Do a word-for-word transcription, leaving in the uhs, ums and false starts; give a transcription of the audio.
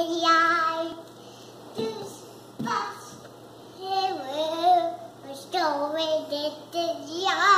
jij. Dus pas heel veel story dit is jaar.